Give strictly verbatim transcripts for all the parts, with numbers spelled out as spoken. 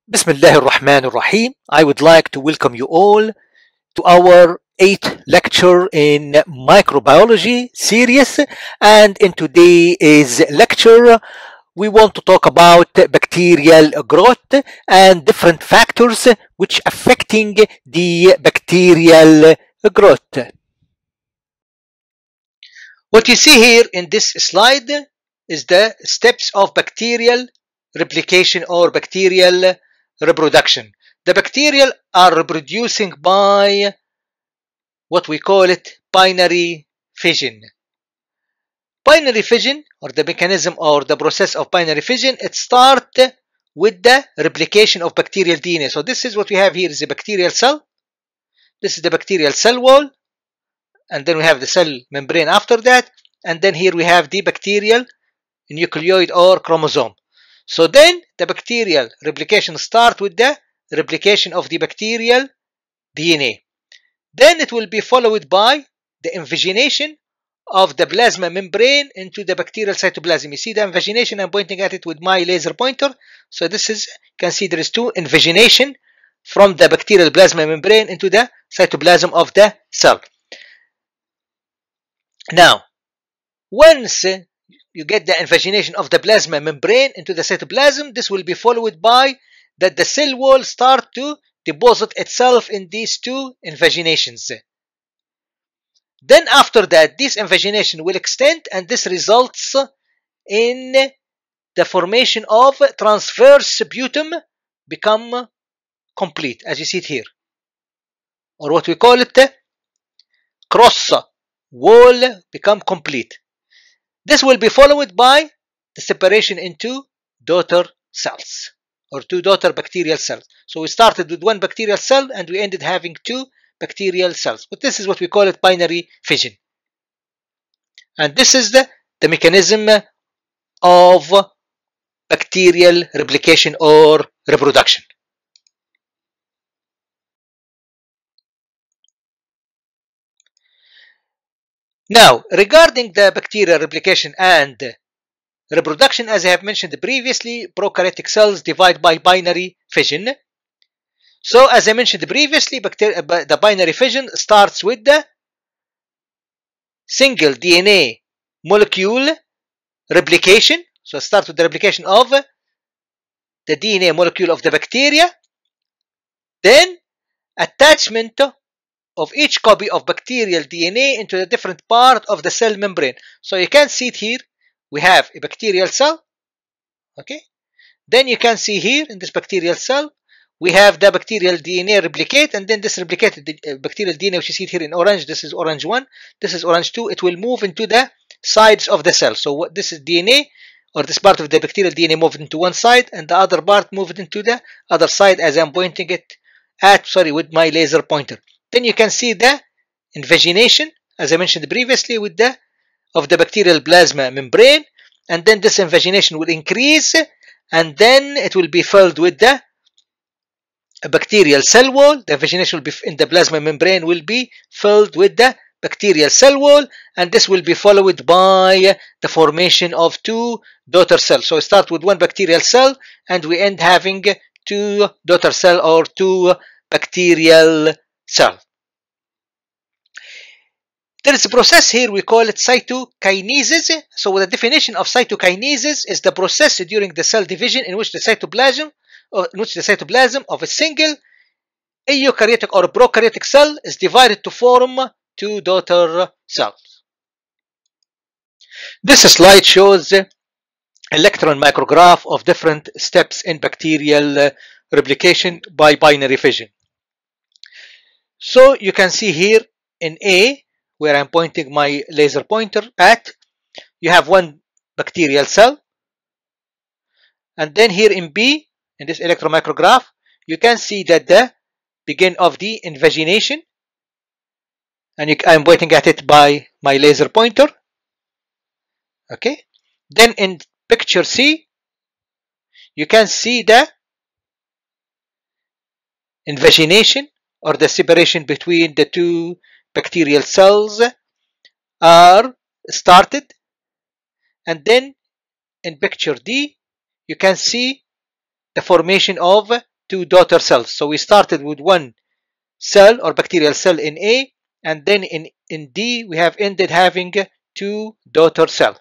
Bismillah ar-Rahman ar-Rahim. I would like to welcome you all to our eighth lecture in microbiology series, and in today's lecture we want to talk about bacterial growth and different factors which affecting the bacterial growth. What you see here in this slide is the steps of bacterial replication or bacterial reproduction. The bacteria are reproducing by what we call it binary fission. Binary fission, or the mechanism or the process of binary fission, it starts with the replication of bacterial D N A. So this is what we have here is a bacterial cell. This is the bacterial cell wall, and then we have the cell membrane after that, and then here we have the bacterial nucleoid or chromosome. So then the bacterial replication starts with the replication of the bacterial D N A. Then it will be followed by the invagination of the plasma membrane into the bacterial cytoplasm. You see the invagination, I'm pointing at it with my laser pointer. So this is, you can see there is two invagination from the bacterial plasma membrane into the cytoplasm of the cell. Now, once you get the invagination of the plasma membrane into the cytoplasm, this will be followed by that the cell wall start to deposit itself in these two invaginations. Then after that, this invagination will extend, and this results in the formation of transverse sputum become complete, as you see it here, or what we call it cross wall become complete. This will be followed by the separation into daughter cells or two daughter bacterial cells. So we started with one bacterial cell and we ended having two bacterial cells. But this is what we call it binary fission. And this is the, the mechanism of bacterial replication or reproduction. Now, regarding the bacterial replication and reproduction, as I have mentioned previously, prokaryotic cells divide by binary fission. So, as I mentioned previously, the binary fission starts with the single D N A molecule replication. So, it starts with the replication of the D N A molecule of the bacteria. Then, attachment of each copy of bacterial D N A into a different part of the cell membrane. So you can see it here. We have a bacterial cell. Okay. Then you can see here in this bacterial cell, we have the bacterial D N A replicate, and then this replicated uh, bacterial D N A, which you see it here in orange. This is orange one. This is orange two. It will move into the sides of the cell. So what this is D N A, or this part of the bacterial D N A moved into one side, and the other part moved into the other side, as I'm pointing it at, sorry, with my laser pointer. Then you can see the invagination, as I mentioned previously, with the of the bacterial plasma membrane, and then this invagination will increase, and then it will be filled with the bacterial cell wall. The invagination will be in the plasma membrane will be filled with the bacterial cell wall, and this will be followed by the formation of two daughter cells. So we start with one bacterial cell, and we end having two daughter cell or two bacterial cell. There is a process here, we call it cytokinesis. So the definition of cytokinesis is the process during the cell division in which the cytoplasm, or in which the cytoplasm of a single eukaryotic or prokaryotic cell is divided to form two daughter cells. This slide shows electron micrograph of different steps in bacterial replication by binary fission. So you can see here in A, where I'm pointing my laser pointer at, you have one bacterial cell. And then here in B, in this electron micrograph, you can see that the begin of the invagination. And you, I'm pointing at it by my laser pointer. Okay. Then in picture C, you can see the invagination, or the separation between the two bacterial cells are started. And then in picture D, you can see the formation of two daughter cells. So we started with one cell or bacterial cell in A, and then in, in D we have ended having two daughter cells.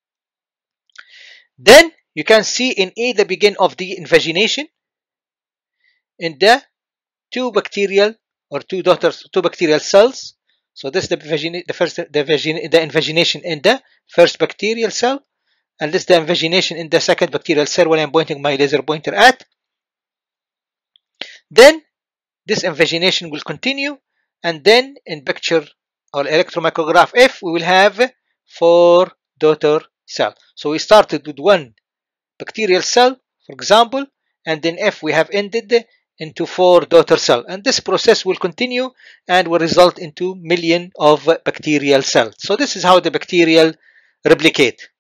Then you can see in A the begin of the invagination in the two bacterial or two daughter two bacterial cells. So this is the, the first the, the invagination in the first bacterial cell, and this is the invagination in the second bacterial cell when I'm pointing my laser pointer at. Then this invagination will continue, and then in picture or electromicrograph F we will have four daughter cell. So we started with one bacterial cell, for example, and then F we have ended into four daughter cell, and this process will continue and will result into million of bacterial cells. So this is how the bacterial replicate.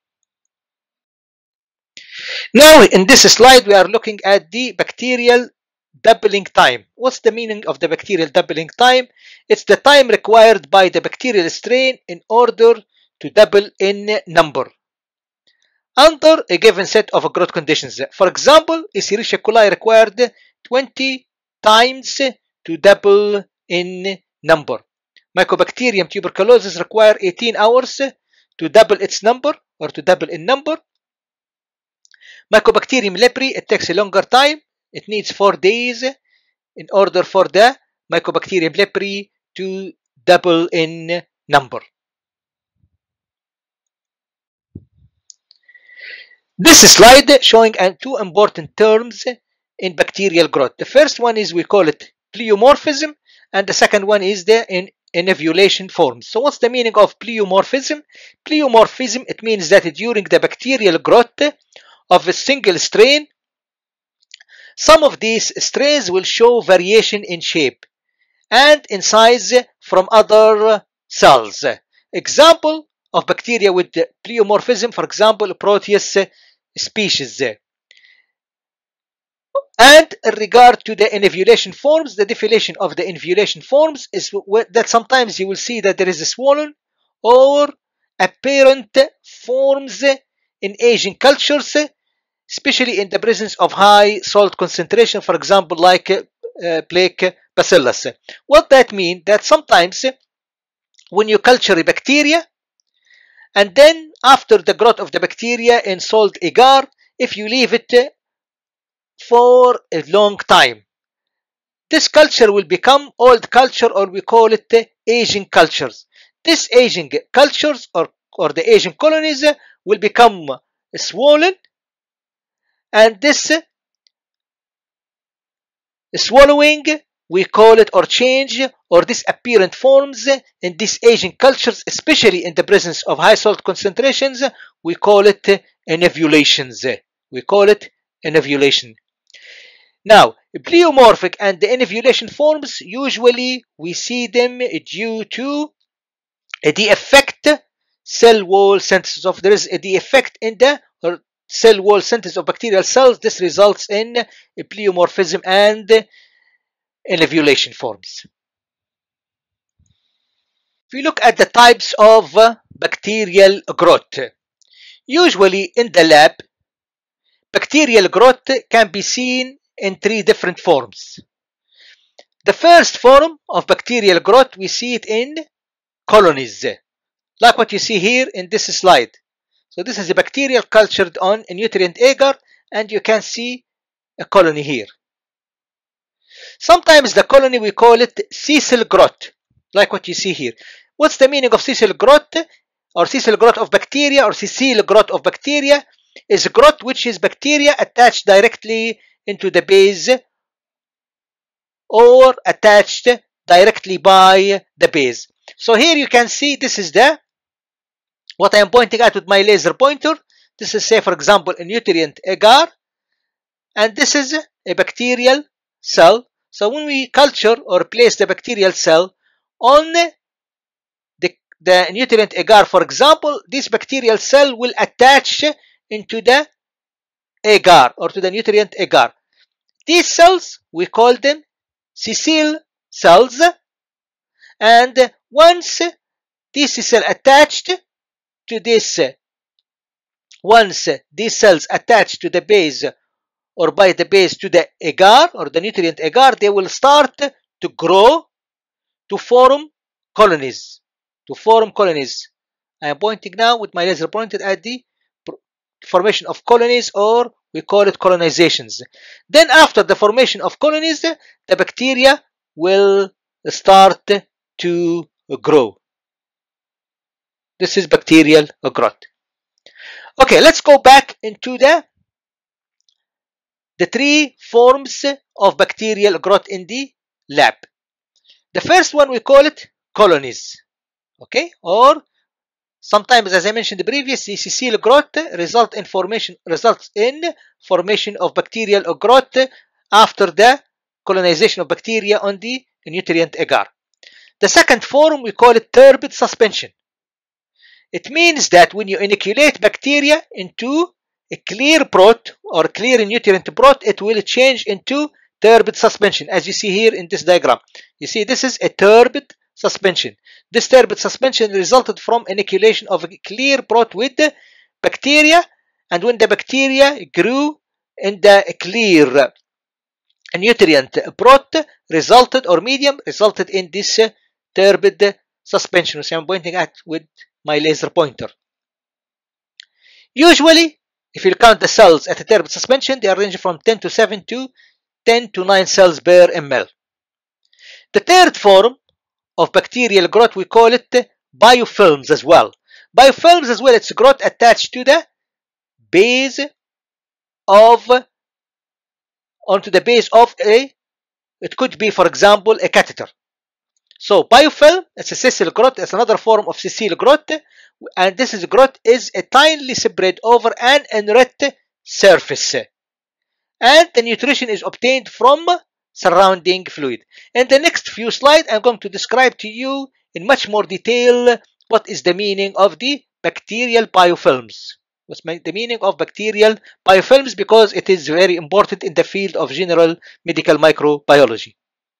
Now in this slide we are looking at the bacterial doubling time. What's the meaning of the bacterial doubling time? It's the time required by the bacterial strain in order to double in number under a given set of growth conditions. For example, Escherichia coli required twenty times to double in number. Mycobacterium tuberculosis require eighteen hours to double its number or to double in number. Mycobacterium leprae, it takes a longer time. It needs four days in order for the Mycobacterium leprae to double in number. This slide showing two important terms in bacterial growth. The first one is we call it pleomorphism, and the second one is the in enovulation forms. So what's the meaning of pleomorphism? Pleomorphism, it means that during the bacterial growth of a single strain, some of these strains will show variation in shape and in size from other cells. Example of bacteria with pleomorphism, for example, Proteus species. And in regard to the enovulation forms, the definition of the enovulation forms is that sometimes you will see that there is a swollen or apparent forms in Asian cultures, especially in the presence of high salt concentration, for example, like uh, plaque bacillus. What that means? That sometimes when you culture a bacteria, and then after the growth of the bacteria in salt agar, if you leave it for a long time, this culture will become old culture, or we call it Asian cultures. These Asian cultures or, or the Asian colonies will become swollen, and this swallowing we call it, or change, or this apparent forms in these Asian cultures, especially in the presence of high salt concentrations, we call it enovulations. We call it enovulation. Now, pleomorphic and the enovulation forms, usually we see them due to a defect cell wall synthesis of there is a defect in the or cell wall synthesis of bacterial cells. This results in a pleomorphism and enovulation forms. If we look at the types of bacterial growth, usually in the lab, bacterial growth can be seen in three different forms. The first form of bacterial growth, we see it in colonies, like what you see here in this slide. So this is a bacterial cultured on a nutrient agar, and you can see a colony here. Sometimes the colony, we call it sessile growth, like what you see here. What's the meaning of sessile growth or sessile growth of bacteria or sessile growth of bacteria? Is growth which is bacteria attached directly into the base or attached directly by the base. So here you can see this is the what I am pointing at with my laser pointer. This is, say, for example, a nutrient agar, and this is a bacterial cell. So when we culture or place the bacterial cell on the, the nutrient agar, for example, this bacterial cell will attach into the agar or to the nutrient agar. These cells, we call them sessile cells, and once this cell attached to this, once these cells attach to the base or by the base to the agar or the nutrient agar, they will start to grow to form colonies. To form colonies. I am pointing now with my laser pointed at the formation of colonies, or we call it colonizations. Then after the formation of colonies, the bacteria will start to grow. This is bacterial growth. Okay, let's go back into the the three forms of bacterial growth in the lab. The first one we call it colonies, okay, or sometimes, as I mentioned previously, C growth result in formation results in formation of bacterial growth after the colonization of bacteria on the nutrient agar. The second form we call it turbid suspension. It means that when you inoculate bacteria into a clear broth or clear nutrient broth, it will change into turbid suspension, as you see here in this diagram. You see, this is a turbid suspension. This turbid suspension resulted from inoculation of a clear broth with the bacteria, and when the bacteria grew in the clear nutrient broth, resulted, or medium, resulted in this turbid suspension, which I'm pointing at with my laser pointer. Usually, if you count the cells at a turbid suspension, they are ranging from ten to seven to ten to nine cells per ml. The third form of bacterial growth, we call it biofilms as well. Biofilms as well, it's growth attached to the base of, onto the base of a, it could be, for example, a catheter. So biofilm, it's a sessile growth, it's another form of sessile growth, and this is growth is a tinely spread over an inert surface, and the nutrition is obtained from surrounding fluid. In the next few slides, I'm going to describe to you in much more detail what is the meaning of the bacterial biofilms. What's the meaning of bacterial biofilms, because it is very important in the field of general medical microbiology.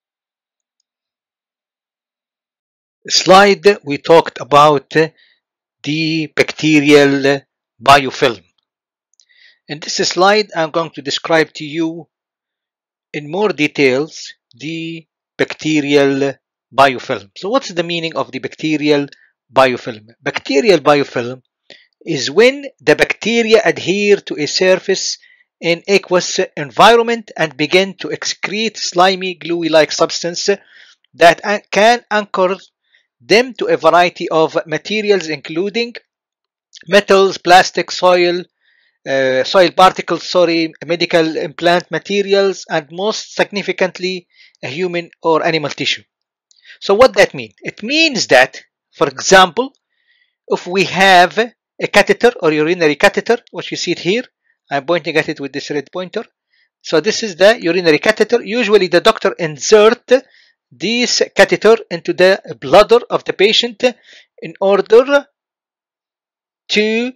Slide, we talked about the bacterial biofilm. In this slide, I'm going to describe to you in more details the bacterial biofilm. So what's the meaning of the bacterial biofilm? Bacterial biofilm is when the bacteria adhere to a surface in aqueous environment and begin to excrete slimy, gluey-like substance that can anchor them to a variety of materials, including metals, plastic, soil, uh, soil particles, sorry, medical implant materials, and most significantly, a human or animal tissue. So what that mean? It means that, for example, if we have a catheter or urinary catheter, what you see it here, I'm pointing at it with this red pointer. So this is the urinary catheter. Usually the doctor insert this catheter into the bladder of the patient in order to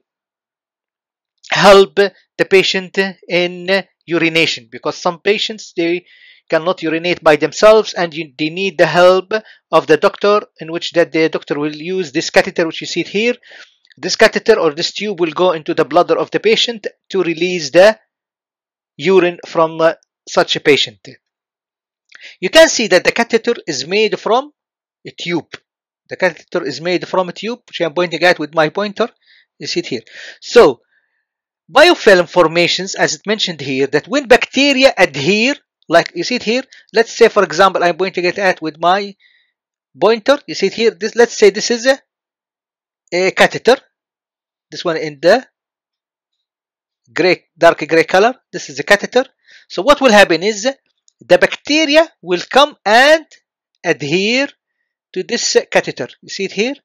help the patient in urination, because some patients, they cannot urinate by themselves and you, they need the help of the doctor, in which that the doctor will use this catheter, which you see it here. This catheter or this tube will go into the bladder of the patient to release the urine from uh, such a patient. You can see that the catheter is made from a tube. The catheter is made from a tube, which I'm pointing at with my pointer. You see it here. So, biofilm formations, as it mentioned here, that when bacteria adhere, like you see it here, let's say, for example, I'm pointing it at with my pointer. You see it here. This, let's say this is a, a catheter. This one in the gray, dark gray color. This is a catheter. So what will happen is the bacteria will come and adhere to this catheter. You see it here,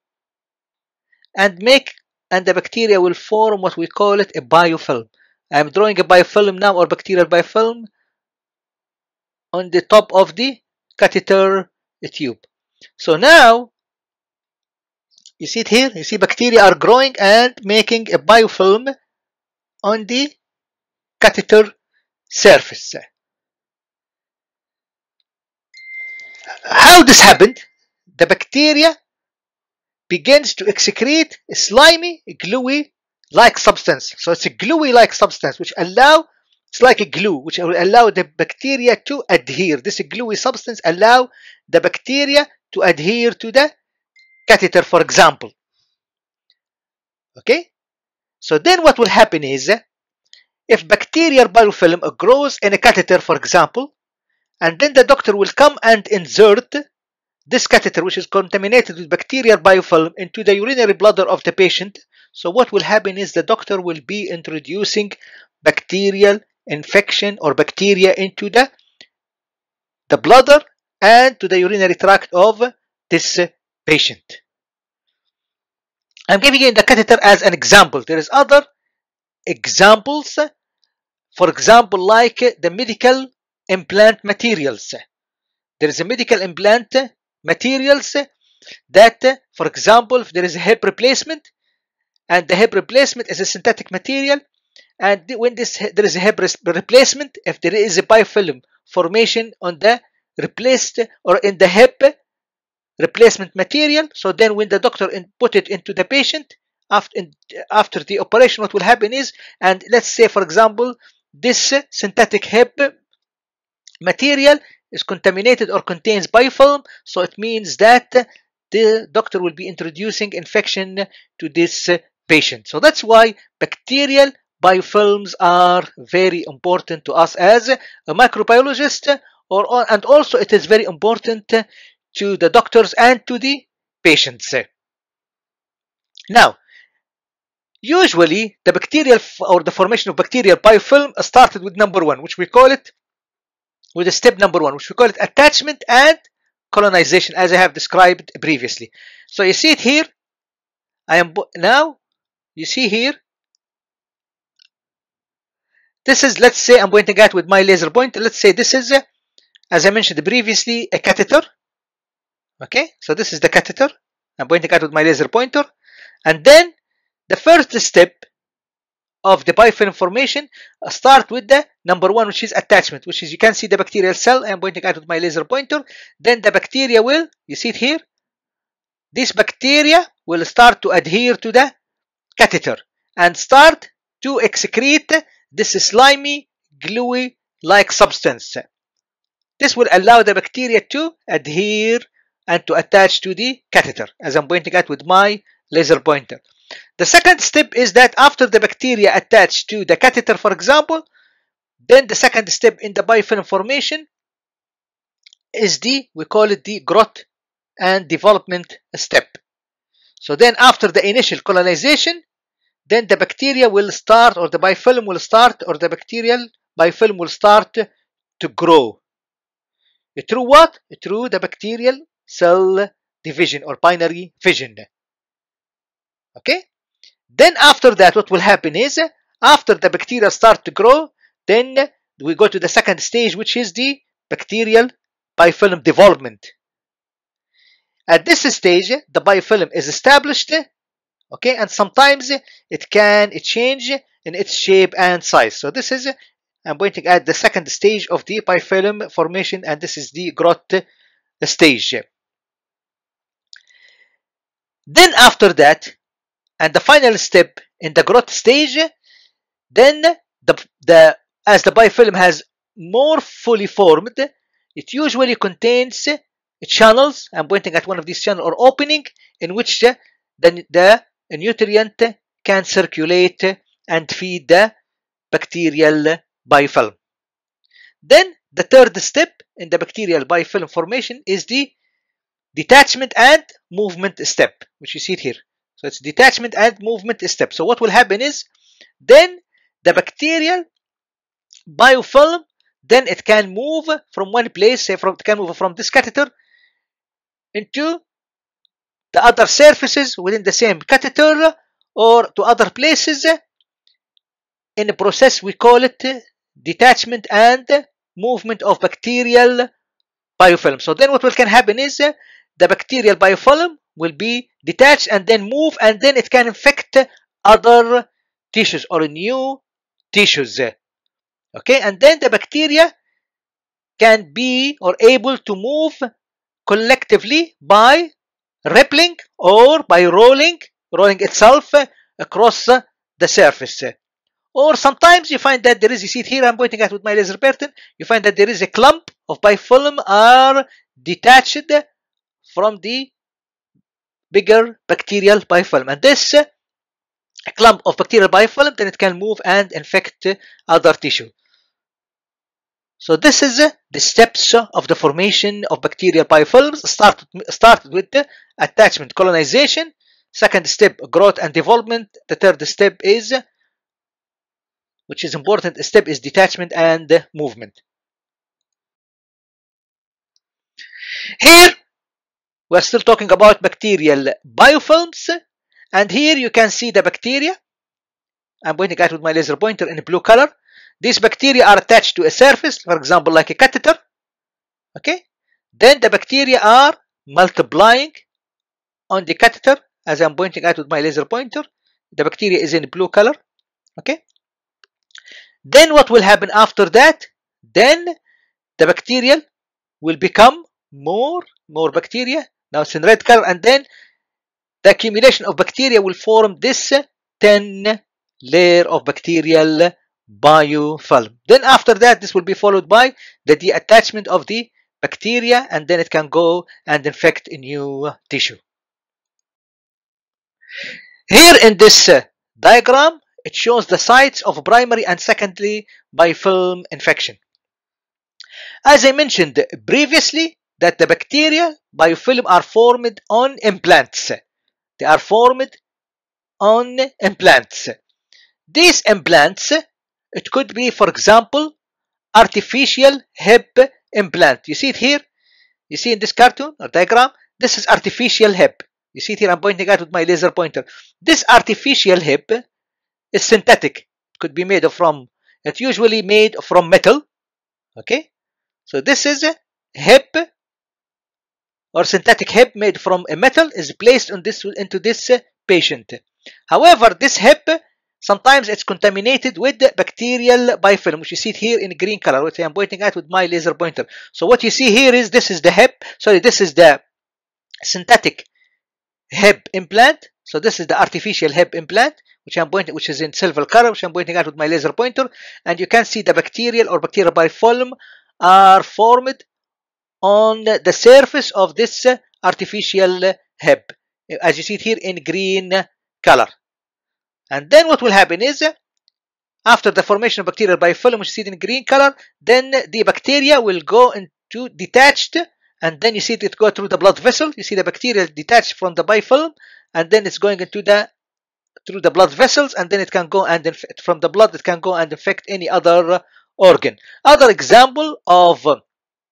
and make and the bacteria will form what we call it a biofilm. I'm drawing a biofilm now, or bacterial biofilm, on the top of the catheter tube. So now you see it here. You see bacteria are growing and making a biofilm on the catheter surface. How this happened? The bacteria begins to excrete a slimy, gluey-like substance. So it's a gluey-like substance which allow It's like a glue, which will allow the bacteria to adhere. This gluey substance allow the bacteria to adhere to the catheter, for example. Okay? So then what will happen is, if bacterial biofilm grows in a catheter, for example, and then the doctor will come and insert this catheter, which is contaminated with bacterial biofilm, into the urinary bladder of the patient. So what will happen is the doctor will be introducing bacterial infection or bacteria into the, the bladder and to the urinary tract of this patient. I'm giving you the catheter as an example. There is other examples, for example, like the medical implant materials. There is a medical implant materials that, for example, if there is a hip replacement, and the hip replacement is a synthetic material, and when this there is a hip replacement, if there is a biofilm formation on the replaced or in the hip replacement material, so then when the doctor put it into the patient after after the operation, what will happen is, and let's say for example this synthetic hip material is contaminated or contains biofilm, so it means that the doctor will be introducing infection to this patient. So that's why bacterial biofilms are very important to us as a microbiologist, or and also it is very important to the doctors and to the patients. Now, usually the bacterial or the formation of bacterial biofilm started with number one, which we call it with the step number one, which we call it attachment and colonization, as I have described previously. So you see it here. I am now you see here. This is, let's say I'm pointing at with my laser pointer. Let's say this is, as I mentioned previously, a catheter. Okay, so this is the catheter. I'm pointing at with my laser pointer, and then the first step of the biofilm formation start with the number one, which is attachment, which is, you can see the bacterial cell. I'm pointing at with my laser pointer. Then the bacteria will, you see it here, this bacteria will start to adhere to the catheter and start to excrete this slimy, gluey like substance. This will allow the bacteria to adhere and to attach to the catheter, as I'm pointing at with my laser pointer. The second step is that after the bacteria attach to the catheter, for example, then the second step in the biofilm formation is the, we call it the growth and development step. So then after the initial colonization, then the bacteria will start, or the biofilm will start, or the bacterial biofilm will start to grow. Through what? Through the bacterial cell division or binary fission. Okay? Then after that, what will happen is, after the bacteria start to grow, then we go to the second stage, which is the bacterial biofilm development. At this stage, the biofilm is established, okay, and sometimes it can change in its shape and size. So this is, I'm pointing at the second stage of the biofilm formation, and this is the growth stage. Then after that, and the final step in the growth stage, then the, the as the biofilm has more fully formed, it usually contains channels. I'm pointing at one of these channels or opening in which the, the, the nutrient can circulate and feed the bacterial biofilm. Then the third step in the bacterial biofilm formation is the detachment and movement step, which you see it here. So it's detachment and movement step. So what will happen is, then the bacterial biofilm, then it can move from one place, say from, it can move from this catheter into the other surfaces within the same catheter, or to other places. In a process we call it detachment and movement of bacterial biofilm. So then what will can happen is, the bacterial biofilm will be detached and then move, and then it can infect other tissues or new tissues. Okay, and then the bacteria can be or able to move collectively by rippling or by rolling, rolling itself across the surface. Or sometimes you find that there is, you see it here, I'm pointing at with my laser pattern, you find that there is a clump of biofilm are detached from the bigger bacterial biofilm. And this uh, clump of bacterial biofilm, then it can move and infect uh, other tissue. So this is uh, the steps of the formation of bacterial biofilms. Start, start with the attachment, colonization. Second step, growth and development. The third step is, which is important step, is detachment and movement. Here we're still talking about bacterial biofilms, and here you can see the bacteria. I'm pointing at with my laser pointer in blue color. These bacteria are attached to a surface, for example, like a catheter. Okay, then the bacteria are multiplying on the catheter, as I'm pointing at with my laser pointer. The bacteria is in blue color. Okay, then what will happen after that? Then the bacterial will become more, more bacteria. Now it's in red color, and then the accumulation of bacteria will form this thin layer of bacterial biofilm. Then after that, this will be followed by the detachment of the bacteria, and then it can go and infect a new tissue. Here in this diagram, it shows the sites of primary and secondary biofilm infection. As I mentioned previously, that the bacteria biofilm are formed on implants. They are formed on implants. These implants, it could be, for example, artificial hip implant. You see it here? You see in this cartoon or diagram? This is artificial hip. You see it here? I'm pointing out with my laser pointer. This artificial hip is synthetic. It could be made from, it's usually made from metal. Okay? So this is a hip or synthetic hip made from a metal is placed on this, into this patient. However, this hip, sometimes it's contaminated with the bacterial biofilm, which you see it here in green color, which I'm pointing at with my laser pointer. So what you see here is, this is the hip, sorry, this is the synthetic hip implant. So this is the artificial hip implant, which I'm pointing, which is in silver color, which I'm pointing at with my laser pointer. And you can see the bacterial or bacterial biofilm are formed on the surface of this artificial hip, as you see it here in green color. And then what will happen is, after the formation of bacterial biofilm, which you see it in green color, then the bacteria will go into detached, and then you see it go through the blood vessel. You see the bacteria detached from the biofilm, and then it's going into the through the blood vessels, and then it can go and from the blood it can go and infect any other organ. Other example of uh,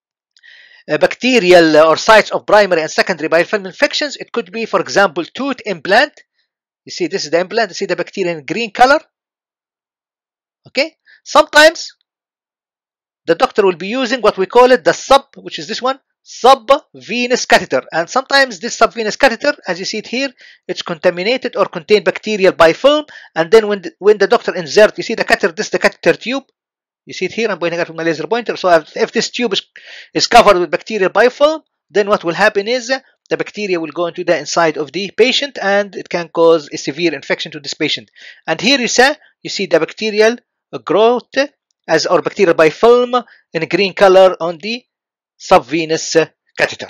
bacterial or sites of primary and secondary biofilm infections, it could be, for example, tooth implant. You see, this is the implant. You see the bacteria in green color. Okay. Sometimes the doctor will be using what we call it the sub, which is this one, subvenous catheter. And sometimes this subvenous catheter, as you see it here, it's contaminated or contain bacterial biofilm. And then when the, when the doctor insert, you see the catheter, this is the catheter tube. You see it here, I'm pointing out with my laser pointer. So if, if this tube is, is covered with bacterial biofilm, then what will happen is the bacteria will go into the inside of the patient, and it can cause a severe infection to this patient. And here you see, you see the bacterial growth as or bacterial biofilm in green color on the subvenous catheter.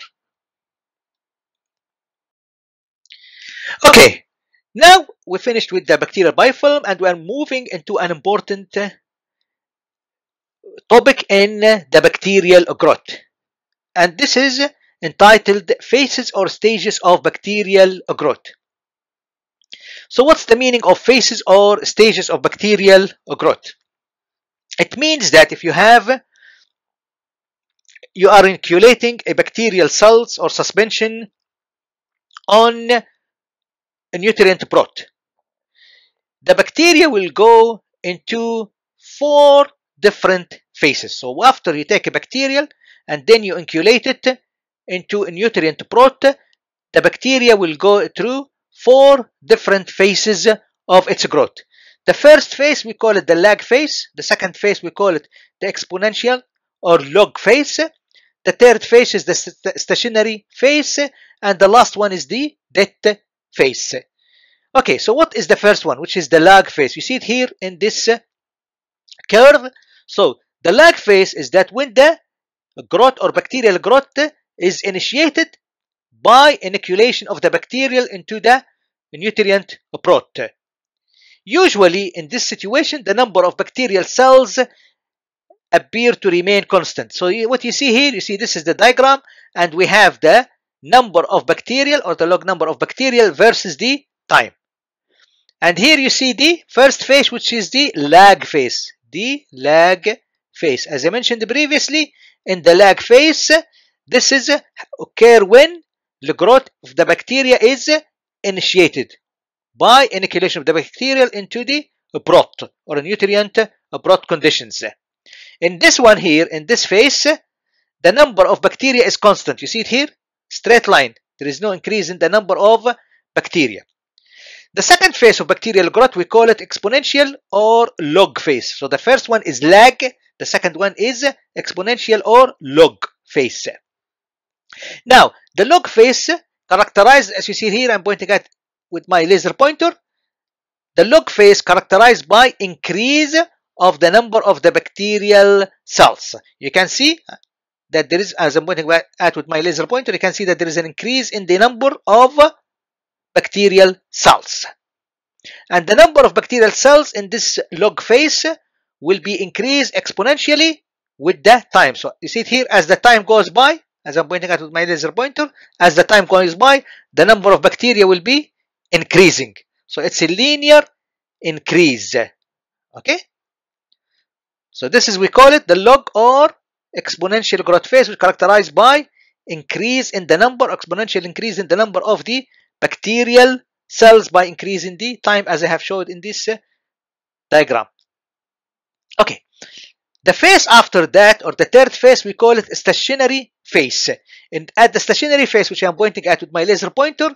Okay, now we finished with the bacterial biofilm, and we are moving into an important topic in the bacterial growth, and this is entitled phases or stages of bacterial growth. So what's the meaning of phases or stages of bacterial growth? It means that if you have you are inoculating a bacterial cells or suspension on a nutrient broth, the bacteria will go into four different phases. So after you take a bacterial and then you inoculate it into a nutrient broth, the bacteria will go through four different phases of its growth. The first phase, we call it the lag phase. The second phase, we call it the exponential or log phase. The third phase is the st stationary phase. And the last one is the death phase. Okay, so what is the first one, which is the lag phase? You see it here in this curve. So the lag phase is that when the growth or bacterial growth is initiated by inoculation of the bacterial into the nutrient broth. Usually in this situation, the number of bacterial cells appear to remain constant. So what you see here, you see this is the diagram, and we have the number of bacterial or the log number of bacterial versus the time. And here you see the first phase, which is the lag phase. The lag phase. As I mentioned previously, in the lag phase, this is occur when the growth of the bacteria is initiated by inoculation of the bacterial into the broth or nutrient broth conditions. In this one here, in this phase, the number of bacteria is constant. You see it here? Straight line. There is no increase in the number of bacteria. The second phase of bacterial growth, we call it exponential or log phase. So the first one is lag. The second one is exponential or log phase. Now, the log phase characterized, as you see here, I'm pointing at with my laser pointer. The log phase characterized by increase of the number of the bacterial cells. You can see that there is, as I'm pointing at with my laser pointer, you can see that there is an increase in the number of bacterial cells. And the number of bacterial cells in this log phase will be increased exponentially with the time. So you see it here, as the time goes by, as I'm pointing at with my laser pointer, as the time goes by, the number of bacteria will be increasing. So it's a linear increase. Okay? So this is, we call it the log or exponential growth phase, which is characterized by increase in the number, exponential increase in the number of the bacterial cells by increasing the time, as I have showed in this uh, diagram. Okay. The phase after that, or the third phase, we call it stationary phase. And at the stationary phase, which I'm pointing at with my laser pointer,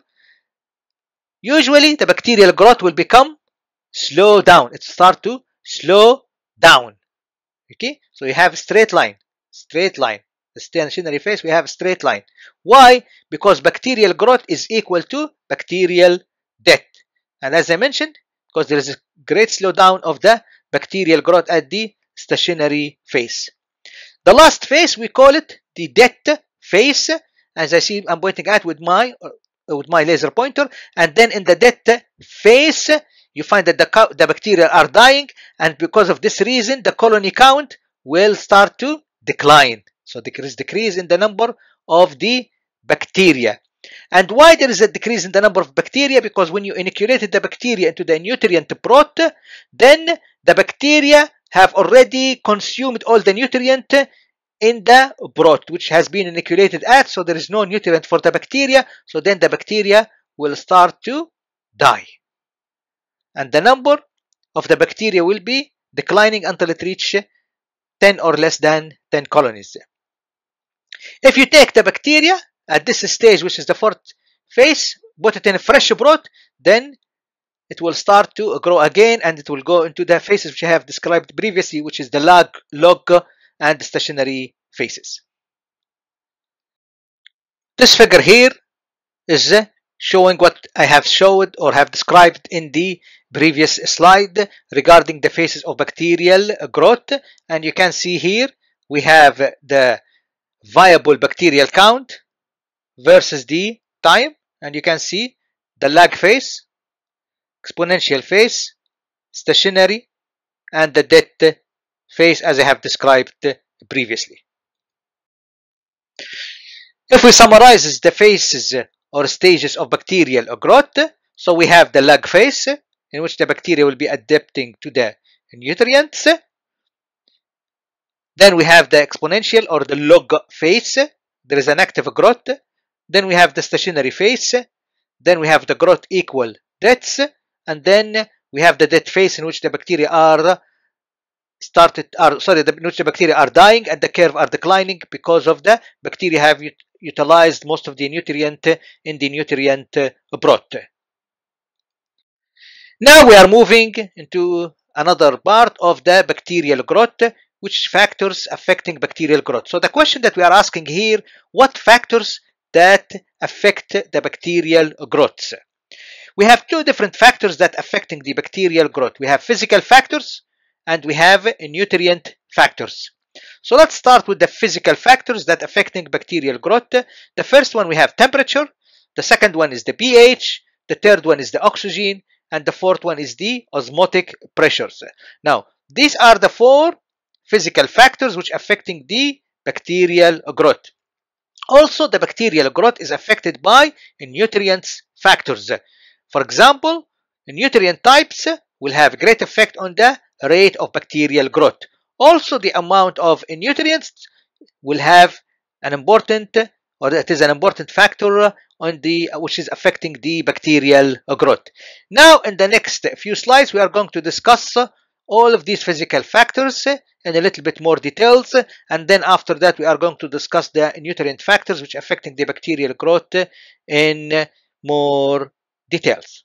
usually the bacterial growth will become slow down. It start to slow down. Okay, so you have a straight line, straight line. The stationary phase, we have a straight line. Why? Because bacterial growth is equal to bacterial death. And as I mentioned, because there is a great slowdown of the bacterial growth at the stationary phase. The last phase, we call it the death phase. As I see, I'm pointing at with my uh, with my laser pointer. And then in the death phase, you find that the, the bacteria are dying, and because of this reason, the colony count will start to decline. So there is decrease in the number of the bacteria. And why there is a decrease in the number of bacteria? Because when you inoculated the bacteria into the nutrient broth, then the bacteria have already consumed all the nutrient in the broth, which has been inoculated at, so there is no nutrient for the bacteria, so then the bacteria will start to die. And the number of the bacteria will be declining until it reaches ten or less than ten colonies. If you take the bacteria at this stage, which is the fourth phase, put it in a fresh broth, then it will start to grow again, and it will go into the phases which I have described previously, which is the lag, log, and the stationary phases. This figure here is showing what I have showed or have described in the previous slide regarding the phases of bacterial growth. And you can see here we have the viable bacterial count versus the time, and you can see the lag phase, exponential phase, stationary, and the death phase, as I have described previously. If we summarize the phases or stages of bacterial growth, so we have the lag phase, in which the bacteria will be adapting to the nutrients. Then we have the exponential or the log phase. There is an active growth. Then we have the stationary phase. Then we have the growth equal deaths. And then we have the death phase, in which the bacteria are started are sorry the, in which the bacteria are dying and the curve are declining because of the bacteria have ut utilized most of the nutrient in the nutrient broth. Now we are moving into another part of the bacterial growth, which factors affecting bacterial growth. So the question that we are asking here, what factors that affect the bacterial growth? We have two different factors that affecting the bacterial growth. We have physical factors and we have nutrient factors. So let's start with the physical factors that affecting bacterial growth. The first one we have temperature, the second one is the pH, the third one is the oxygen, and the fourth one is the osmotic pressures. Now, these are the four physical factors which affecting the bacterial growth. Also, the bacterial growth is affected by nutrients factors. For example, nutrient types will have great effect on the rate of bacterial growth. Also, the amount of nutrients will have an important, or it is an important factor on the which is affecting the bacterial growth. Now, in the next few slides, we are going to discuss all of these physical factors in a little bit more details, and then after that, we are going to discuss the nutrient factors which are affecting the bacterial growth in more details.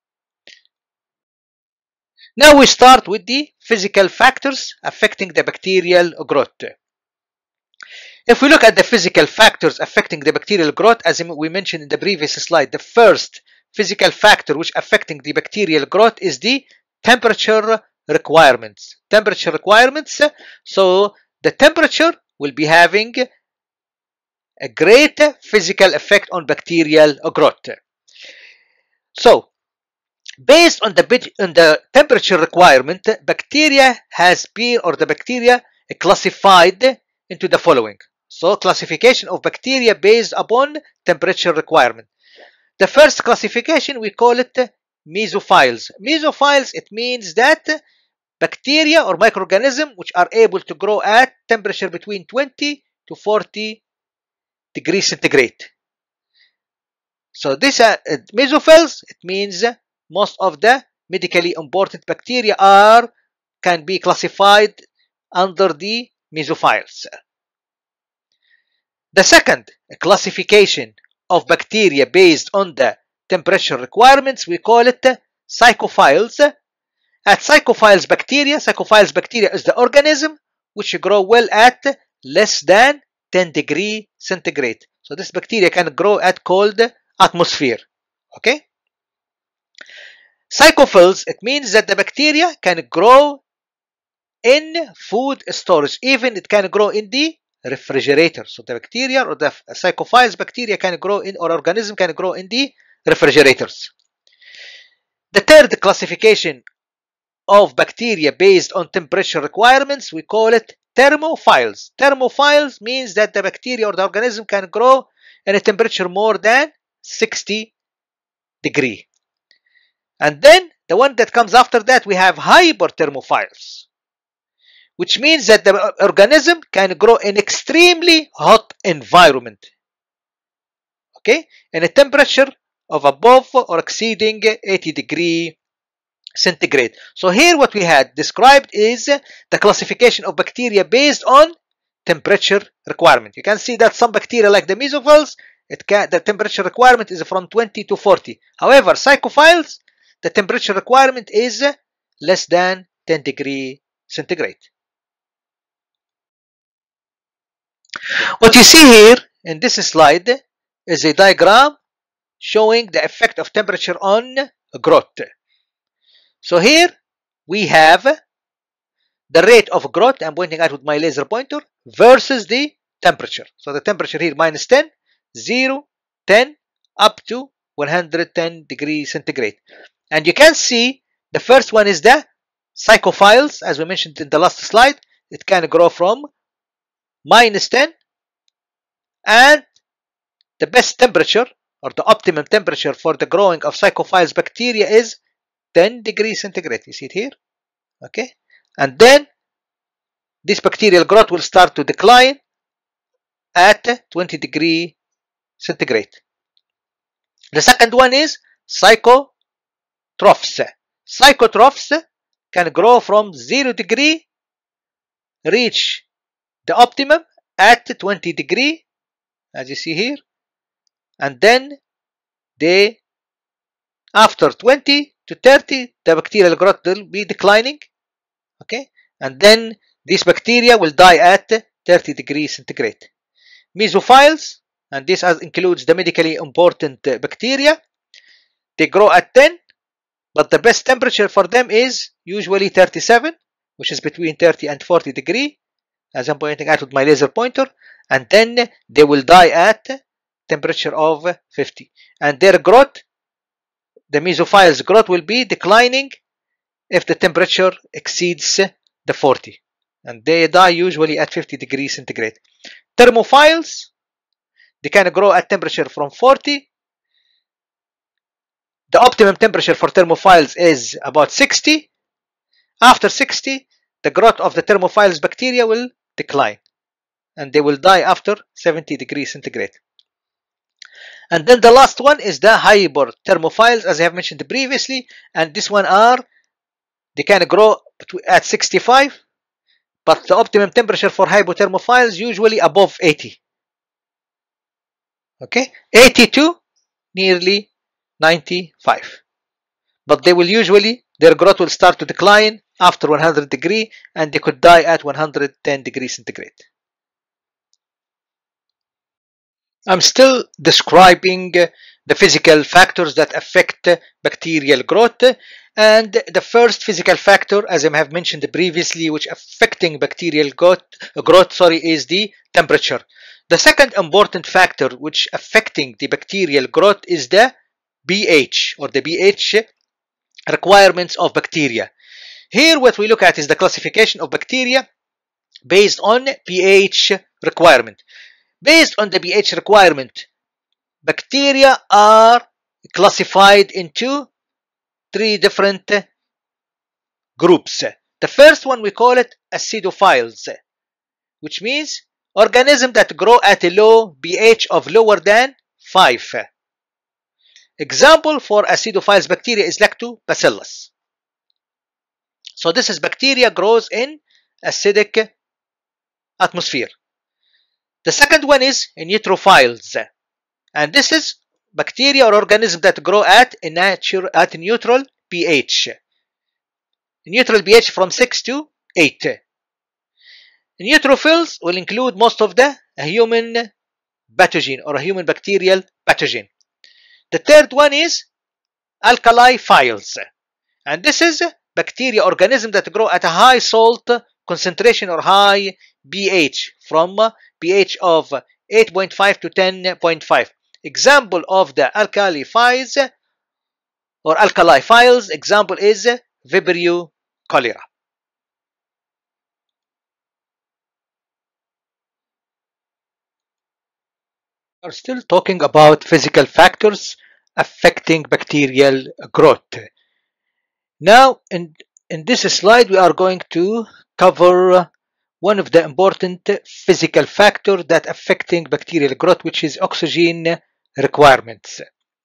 Now we start with the physical factors affecting the bacterial growth. If we look at the physical factors affecting the bacterial growth, as we mentioned in the previous slide, the first physical factor which affecting the bacterial growth is the temperature requirements. Temperature requirements. So the temperature will be having a great physical effect on bacterial growth. So based on the, on the temperature requirement, bacteria has been, or the bacteria classified into the following. So classification of bacteria based upon temperature requirement. The first classification, we call it mesophiles. Mesophiles, it means that bacteria or microorganisms which are able to grow at temperature between twenty to forty degrees centigrade. So this uh, mesophiles, it means most of the medically important bacteria are can be classified under the mesophiles. The second classification of bacteria based on the temperature requirements, we call it psychophiles. At psychophiles bacteria, psychophiles bacteria is the organism which grow well at less than ten degrees centigrade. So this bacteria can grow at cold atmosphere. Okay. Psychophils, it means that the bacteria can grow in food storage. Even it can grow in the refrigerator. So the bacteria or the psychophiles bacteria can grow in, or organism can grow in the refrigerators. The third classification of bacteria based on temperature requirements, we call it thermophiles. Thermophiles means that the bacteria or the organism can grow in a temperature more than sixty degrees. And then the one that comes after that, we have hyperthermophiles, which means that the organism can grow in extremely hot environment. Okay, in a temperature of above or exceeding eighty degrees centigrade. So here what we had described is the classification of bacteria based on temperature requirement. You can see that some bacteria like the mesophiles, it can, the temperature requirement is from twenty to forty. However, psychophiles, the temperature requirement is less than ten degrees centigrade. What you see here in this slide is a diagram showing the effect of temperature on growth. So here we have the rate of growth, I'm pointing out with my laser pointer, versus the temperature. So the temperature here minus ten, zero, ten, up to one hundred ten degrees centigrade. And you can see the first one is the psychophiles, as we mentioned in the last slide. It can grow from minus ten, and the best temperature or the optimum temperature for the growing of psychophiles bacteria is ten degrees centigrade. You see it here. Okay, and then this bacterial growth will start to decline at twenty degrees centigrade. The second one is psychotrophs. Psychotrophs can grow from zero degree, reach the optimum at twenty degrees, as you see here, and then they, after twenty to thirty, the bacterial growth will be declining. Okay, and then this bacteria will die at thirty degrees centigrade. Mesophiles, and this includes the medically important bacteria, they grow at ten, but the best temperature for them is usually thirty-seven, which is between thirty and forty degree, as I'm pointing out with my laser pointer, and then they will die at temperature of fifty. And their growth, the mesophiles' growth, will be declining if the temperature exceeds the forty. And they die usually at fifty degrees centigrade. Thermophiles, they can grow at temperature from forty. The optimum temperature for thermophiles is about sixty. After sixty, the growth of the thermophiles bacteria will decline, and they will die after seventy degrees centigrade. And then the last one is the hyperthermophiles, as I have mentioned previously, and this one are, they can grow at sixty-five, but the optimum temperature for hypothermophiles usually above eighty. Okay, eighty-two, nearly ninety-five. But they will usually, their growth will start to decline after one hundred degree, and they could die at one hundred ten degrees centigrade. I'm still describing the physical factors that affect bacterial growth, and the first physical factor, as I have mentioned previously, which affecting bacterial growth, growth sorry, is the temperature. The second important factor which affecting the bacterial growth is the pH, or the pH requirements of bacteria. Here what we look at is the classification of bacteria based on pH requirement. Based on the pH requirement, bacteria are classified into three different groups. The first one, we call it acidophiles, which means organisms that grow at a low pH of lower than five. Example for acidophiles bacteria is lactobacillus. So this is bacteria grows in acidic atmosphere. The second one is neutrophiles, and this is bacteria or organisms that grow at a natural at a neutral pH. Neutral pH from six to eight. Neutrophils will include most of the human pathogen or a human bacterial pathogen. The third one is alkaliphiles, and this is bacteria organisms that grow at a high salt concentration or high pH from pH of eight point five to ten point five. Example of the alkaliphiles or alkaliphiles example is Vibrio cholera. We are still talking about physical factors affecting bacterial growth. Now, in, in this slide, we are going to cover one of the important physical factors that affecting bacterial growth, which is oxygen requirements.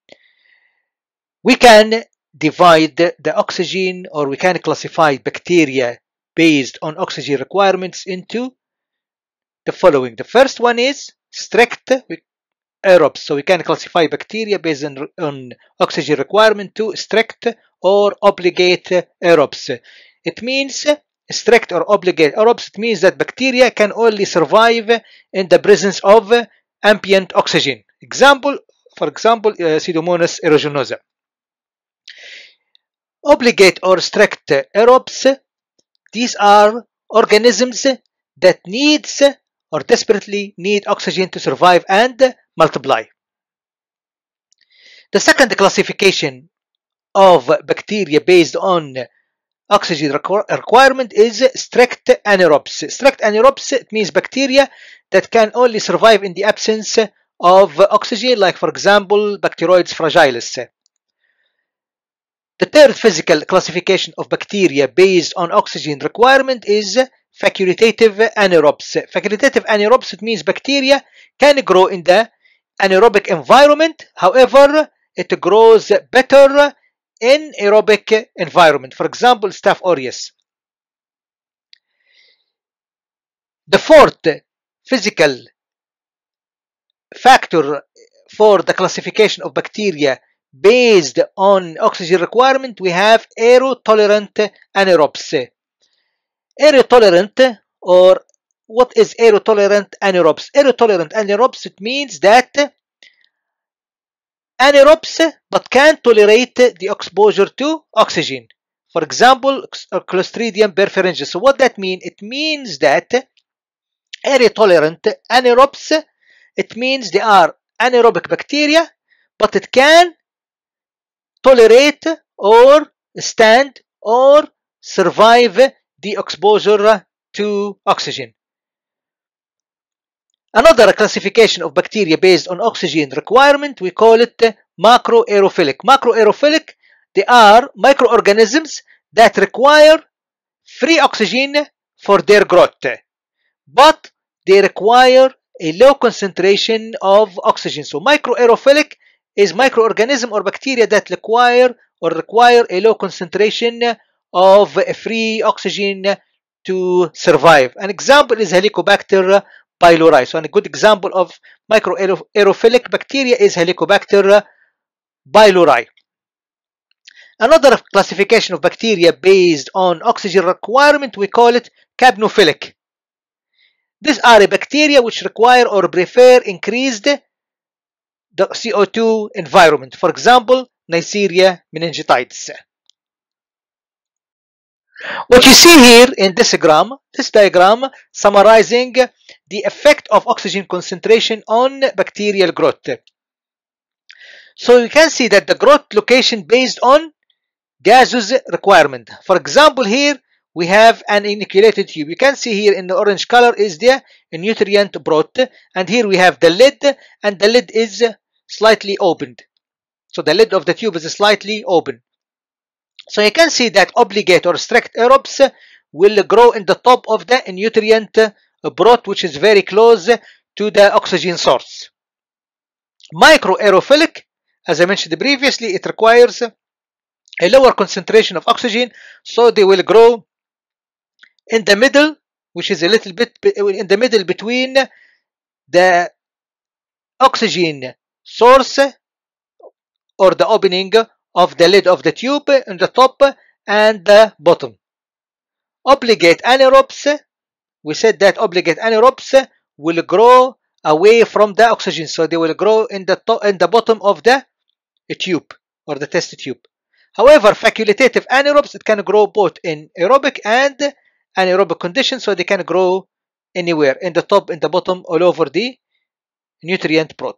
We can divide the oxygen, or we can classify bacteria based on oxygen requirements into the following. The first one is strict aerobes. So we can classify bacteria based on, on oxygen requirement to strict or obligate aerobes. It means strict or obligate aerobes. It means that bacteria can only survive in the presence of ambient oxygen. Example, for example, uh, Pseudomonas aeruginosa. Obligate or strict aerobes, these are organisms that needs or desperately need oxygen to survive and multiply. The second classification of bacteria based on oxygen requirement is strict anaerobes. Strict anaerobes, it means bacteria that can only survive in the absence of oxygen, like for example Bacteroides fragilis. The third physical classification of bacteria based on oxygen requirement is facultative anaerobes. Facultative anaerobes, it means bacteria can grow in the anaerobic environment, however it grows better in aerobic environment. For example, Staph aureus. The fourth physical factor for the classification of bacteria based on oxygen requirement, we have aerotolerant anaerobes. Aerotolerant, or what is aerotolerant anaerobes? Aerotolerant anaerobes, it means that anaerobes but can tolerate the exposure to oxygen. For example, Clostridium perfringens. So what that means? It means that area tolerant anaerobes, it means they are anaerobic bacteria, but it can tolerate or stand or survive the exposure to oxygen. Another classification of bacteria based on oxygen requirement, we call it macroaerophilic. Macroaerophilic, they are microorganisms that require free oxygen for their growth, but they require a low concentration of oxygen. So microaerophilic is microorganism or bacteria that require or require a low concentration of free oxygen to survive. An example is Helicobacter pylori. So a good example of microaerophilic bacteria is Helicobacter pylori. Another classification of bacteria based on oxygen requirement, we call it capnophilic. These are a bacteria which require or prefer increased the C O two environment. For example, Neisseria meningitidis. What you see here in this diagram, this diagram summarizing the effect of oxygen concentration on bacterial growth. So you can see that the growth location based on gaseous requirement. For example, here we have an inoculated tube. You can see here in the orange color is the nutrient broth, and here we have the lid, and the lid is slightly opened. So the lid of the tube is slightly open. So you can see that obligate or strict aerobes will grow in the top of the nutrient broth, which is very close to the oxygen source. Microaerophilic, as I mentioned previously, it requires a lower concentration of oxygen, so they will grow in the middle, which is a little bit in the middle between the oxygen source or the opening of the lid of the tube in the top and the bottom. Obligate anaerobes, we said that obligate anaerobes will grow away from the oxygen, so they will grow in the top, in the bottom of the tube or the test tube. However, facultative anaerobes, it can grow both in aerobic and anaerobic conditions, so they can grow anywhere, in the top, in the bottom, all over the nutrient broth.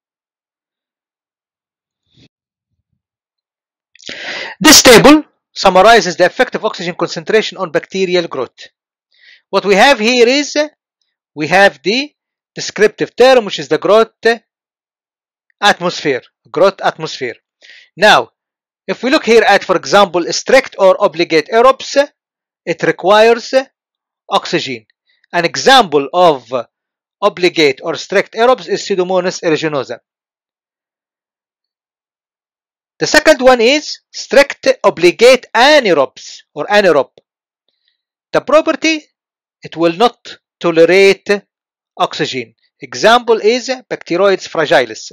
This table summarizes the effect of oxygen concentration on bacterial growth. What we have here is, we have the descriptive term, which is the growth atmosphere. Growth atmosphere. Now, if we look here at, for example, strict or obligate aerobes, it requires oxygen. An example of obligate or strict aerobes is Pseudomonas aeruginosa. The second one is strict obligate anaerobes or anaerobe. The property, it will not tolerate oxygen. Example is Bacteroides fragilis.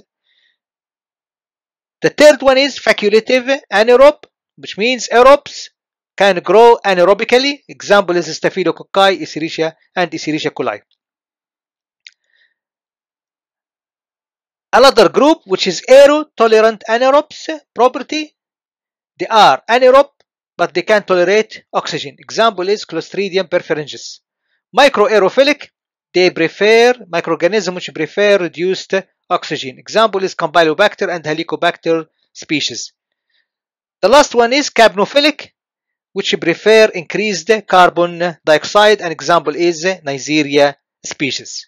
The third one is facultative anaerobe, which means aerobes can grow anaerobically. Example is Staphylococci, Escherichia, and Escherichia coli. Another group, which is aerotolerant anaerobes property, they are anaerobe, but they can tolerate oxygen. Example is Clostridium perfringens. Microaerophilic, they prefer microorganisms which prefer reduced oxygen. Example is Campylobacter and Helicobacter species. The last one is capnophilic, which prefer increased carbon dioxide. An example is Neisseria species.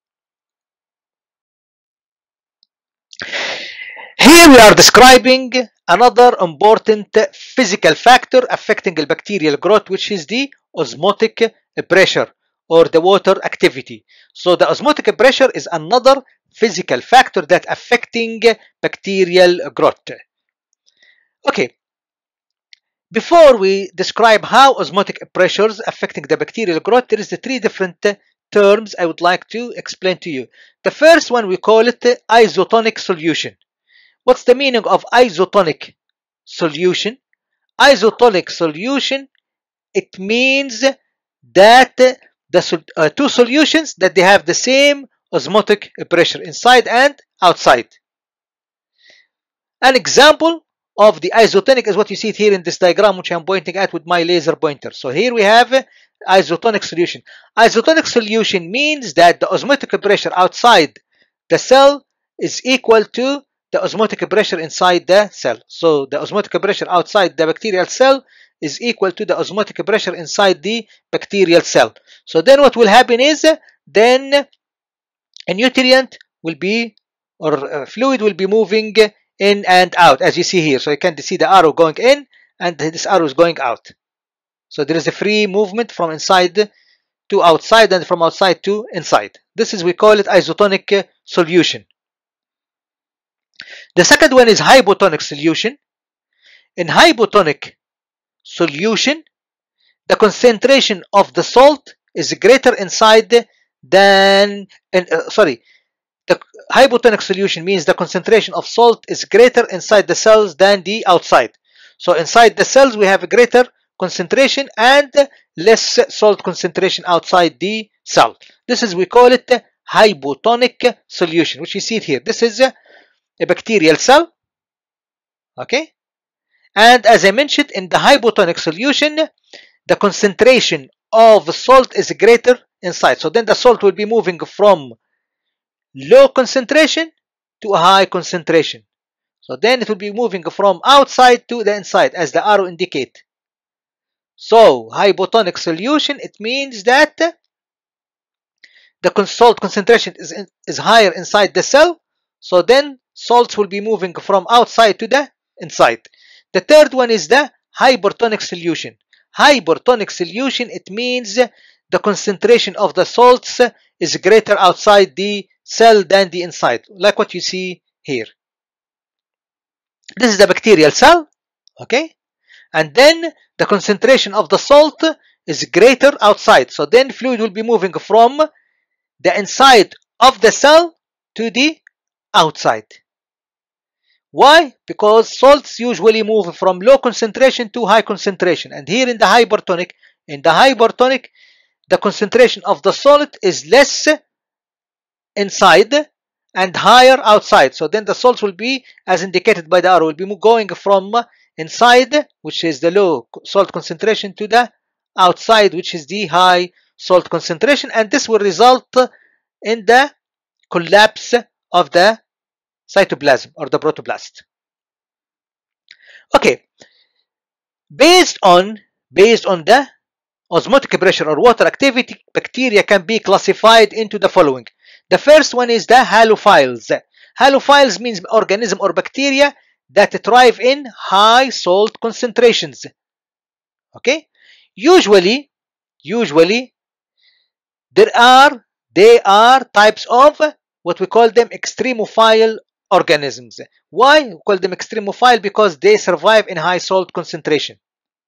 Here we are describing another important physical factor affecting the bacterial growth, which is the osmotic pressure or the water activity. So the osmotic pressure is another physical factor that affecting bacterial growth. Okay, before we describe how osmotic pressures affecting the bacterial growth, there is the three different terms I would like to explain to you. The first one, we call it isotonic solution. What's the meaning of isotonic solution? Isotonic solution, it means that the uh, two solutions that they have the same osmotic pressure inside and outside. An example of the isotonic is what you see it here in this diagram, which I'm pointing at with my laser pointer. So here we have isotonic solution. Isotonic solution means that the osmotic pressure outside the cell is equal to the osmotic pressure inside the cell. So the osmotic pressure outside the bacterial cell is equal to the osmotic pressure inside the bacterial cell. So then what will happen is, then a nutrient will be, or a fluid will be moving in and out, as you see here. So you can see the arrow going in and this arrow is going out. So there is a free movement from inside to outside and from outside to inside. This is, we call it isotonic solution. The second one is hypotonic solution. In hypotonic solution, the concentration of the salt is greater inside than, uh, sorry, the hypotonic solution means the concentration of salt is greater inside the cells than the outside. So inside the cells we have a greater concentration and less salt concentration outside the cell. This is, we call it hypotonic solution, which you see it here. This is a bacterial cell, okay? And as I mentioned, in the hypotonic solution, the concentration of salt is greater inside. So then the salt will be moving from low concentration to a high concentration. So then it will be moving from outside to the inside, as the arrow indicate. So hypotonic solution, it means that the salt concentration is, in, is higher inside the cell. So then salts will be moving from outside to the inside. The third one is the hypertonic solution. Hypertonic solution, it means the concentration of the salts is greater outside the cell than the inside, like what you see here. This is the bacterial cell, okay? And then the concentration of the salt is greater outside. So then fluid will be moving from the inside of the cell to the outside. Why? Because salts usually move from low concentration to high concentration. And here in the hypertonic, in the hypertonic, the concentration of the salt is less inside and higher outside. So then the salts will be, as indicated by the arrow, will be going from inside, which is the low salt concentration, to the outside, which is the high salt concentration. And this will result in the collapse of the cytoplasm or the protoplast. Okay, based on based on the osmotic pressure or water activity, bacteria can be classified into the following. The first one is the halophiles. Halophiles means organism or bacteria that thrive in high salt concentrations. Okay, usually, usually there are they are types of what we call them extremophile organisms. Why we call them extremophile? Because they survive in high salt concentration.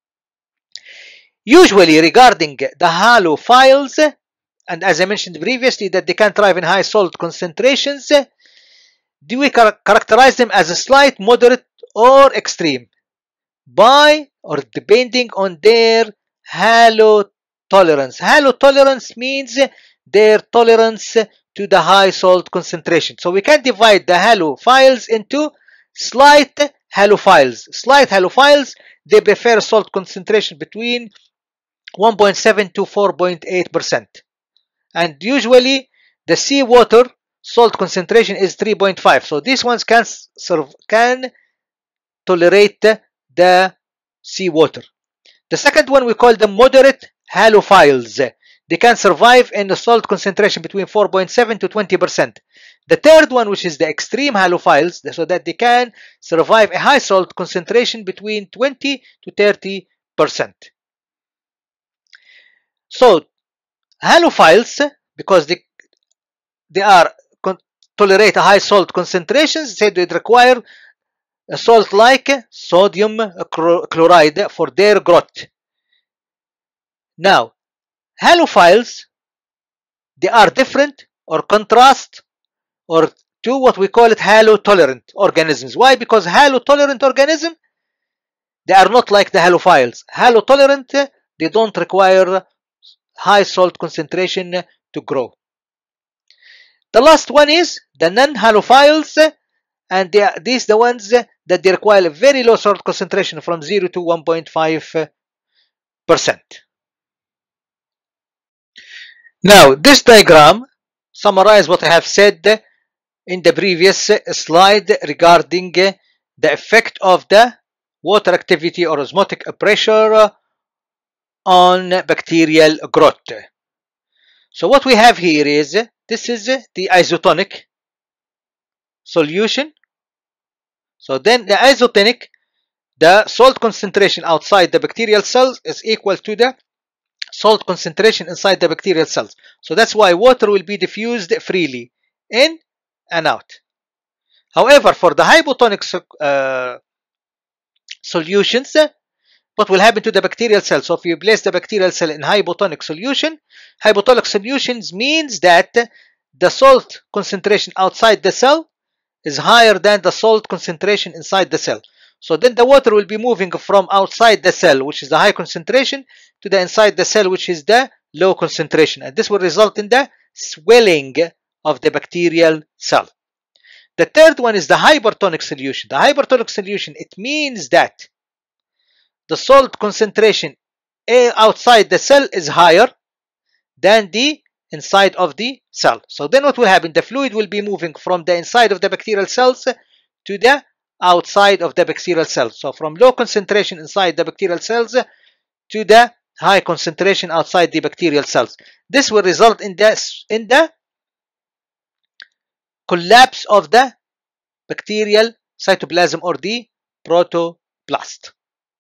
Usually, regarding the halophiles, and as I mentioned previously, that they can thrive in high salt concentrations, do we char characterize them as a slight, moderate, or extreme by or depending on their halotolerance. Halotolerance means their tolerance to the high salt concentration. So we can divide the halophiles into slight halophiles. Slight halophiles, they prefer salt concentration between one point seven to four point eight percent. And usually the seawater salt concentration is three point five. So these ones can serve, can tolerate the seawater. The second one we call them moderate halophiles. They can survive in the salt concentration between four point seven to twenty percent. The third one, which is the extreme halophiles, so that they can survive a high salt concentration between twenty to thirty percent. So halophiles, because they they are tolerate a high salt concentrations, they would require a salt like sodium chloride for their growth. Now, halophiles, they are different or contrast or to what we call it halotolerant organisms. Why? Because halotolerant organisms, they are not like the halophiles. Halotolerant, they don't require high salt concentration to grow. The last one is the non-halophiles, and they are, these the ones that they require a very low salt concentration from zero to one point five percent. Now, this diagram summarizes what I have said in the previous slide regarding the effect of the water activity or osmotic pressure on bacterial growth. So what we have here is, this is the isotonic solution. So then the isotonic, the salt concentration outside the bacterial cells is equal to the salt concentration inside the bacterial cells. So that's why water will be diffused freely in and out. However, for the hypotonic uh, solutions, what will happen to the bacterial cell? So if you place the bacterial cell in hypotonic solution, hypotonic solutions means that the salt concentration outside the cell is higher than the salt concentration inside the cell. So then the water will be moving from outside the cell, which is the high concentration, to the inside the cell, which is the low concentration. And this will result in the swelling of the bacterial cell. The third one is the hypertonic solution. The hypertonic solution, it means that the salt concentration outside the cell is higher than the inside of the cell. So then what will happen? The fluid will be moving from the inside of the bacterial cells to the outside of the bacterial cells. So from low concentration inside the bacterial cells to the high concentration outside the bacterial cells. This will result in the, in the collapse of the bacterial cytoplasm or the protoplast.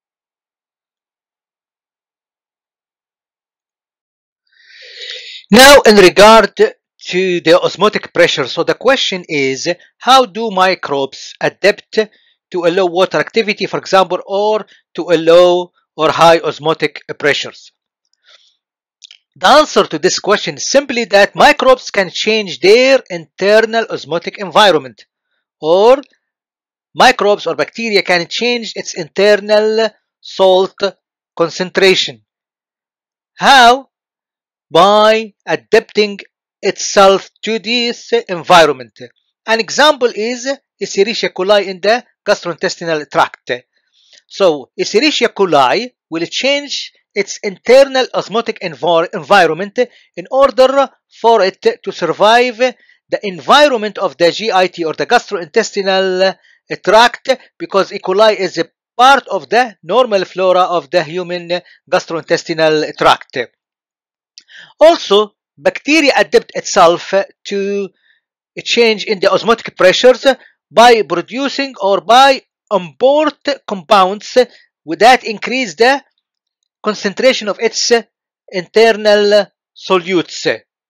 Now, in regard to the osmotic pressure, so the question is, how do microbes adapt to a low water activity, for example, or to a low or high osmotic pressures? The answer to this question is simply that microbes can change their internal osmotic environment, or microbes or bacteria can change its internal salt concentration. How? By adapting itself to this environment. An example is Escherichia coli in the gastrointestinal tract. So Escherichia coli will change its internal osmotic env environment in order for it to survive the environment of the G I T or the gastrointestinal tract, because E. coli is a part of the normal flora of the human gastrointestinal tract. Also, bacteria adapt itself to a change in the osmotic pressures by producing or by import compounds that increase the concentration of its internal solutes.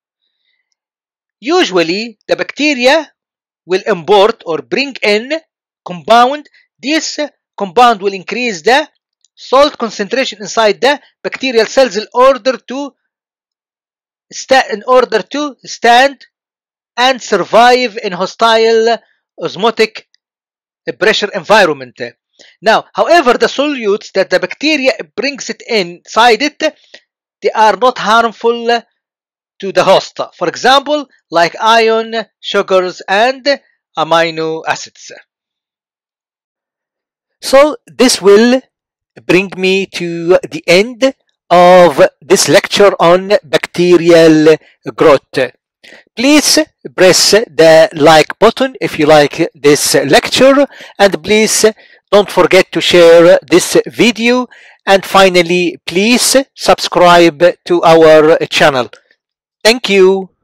Usually, the bacteria will import or bring in compound. This compound will increase the salt concentration inside the bacterial cells in order to in order to stand and survive in hostile osmotic pressure environment. Now, however, the solutes that the bacteria brings it inside it, they are not harmful to the host. For example, like iron, sugars, and amino acids. So this will bring me to the end of this lecture on bacterial growth. Please press the like button if you like this lecture, and please don't forget to share this video, and finally please subscribe to our channel. Thank you.